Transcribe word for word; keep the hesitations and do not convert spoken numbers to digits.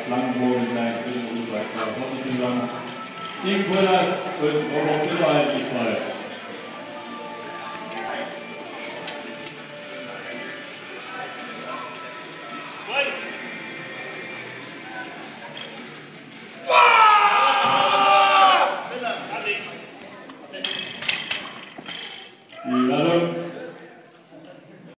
Langenbogen sein, Positiv lang. Steve Pullers und Robert Miller, die Freude.